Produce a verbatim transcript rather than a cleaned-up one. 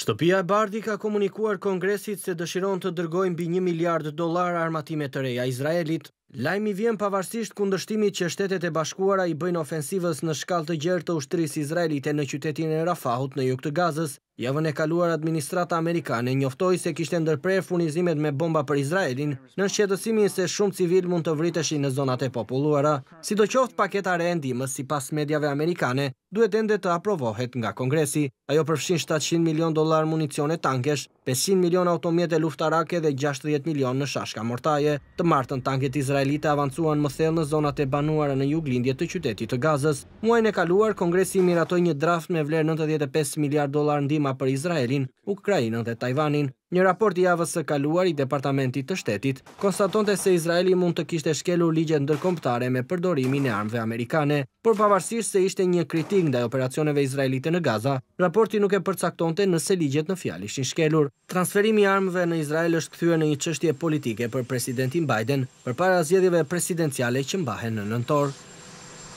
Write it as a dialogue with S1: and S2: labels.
S1: Shtëpia e Bardhë ka komunikuar Kongresit se dëshiron të dërgojë mbi një miliard dollar armatime të reja Izraelit. Lajmi vjen pavarësisht kundërshtimit që Shtetet e Bashkuara i bëjnë ofensivës në shkallë të gjerë të ushtrisë izraelite në qytetin e Rafahut në jug të Gazës. Javën e kaluar administrata amerikane njoftoi se kishte ndërprer furnizimet me bomba për Izraelin, në shqetësimin se shumë civil mund të vriteshin në zonat e populluara. Sidoqoftë, paketa re e ndihmës, sipas mediave amerikane, duhet ende të aprovohet nga Kongresi. Ajo përfshin shtatëqind milion dollar municione tankesh, pesëqind milion automjete luftarake dhe gjashtëdhjetë milion në shashka mortaje. Të martën tanket izraelite avancuan më thellë në zonat e banuara në juglindje të qytetit të Gazës. Muajin e kaluar, Kongresi miratoi një draft me vlerë nëntëdhjetë e pesë miliard dollar ndihma për Izraelin, Ukrainën dhe Tajvanin. Një raport i javës së kaluar i Departamentit të Shtetit konstatonte se Izraeli mund të kishte shkelur ligjet ndërkombëtare me përdorimin e armëve amerikane, por pavarësisht se ishte një kritik ndaj operacioneve izraelite në Gaza, raporti nuk e përcaktonte nëse ligjet në fjalë ishin shkelur. Transferimi i armëve në Izrael është kthyer në një çështje politike për presidentin Biden përpara zgjedhjeve presidenciale që mbahen në nëntor.